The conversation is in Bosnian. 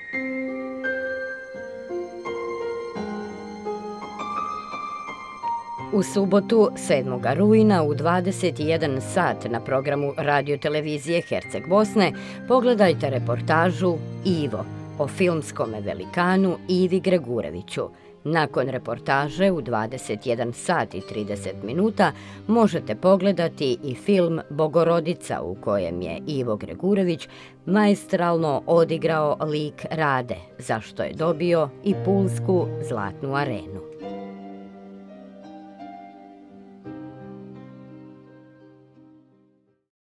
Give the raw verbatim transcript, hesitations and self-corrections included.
U subotu, sedmog rujna u dvadeset jedan sat na programu radiotelevizije Herceg Bosne pogledajte reportažu Ivo o filmskome velikanu Ivi Gregureviću. Nakon reportaže u dvadeset jedan sat i trideset minuta možete pogledati i film Bogorodica u kojem je Ivo Gregurević maestralno odigrao lik Rade, za što je dobio i Pulsku zlatnu arenu.